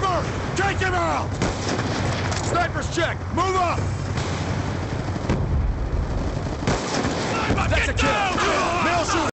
Sniper! Take him out! Sniper's check! Move up! Sniper, That's get a kill! down!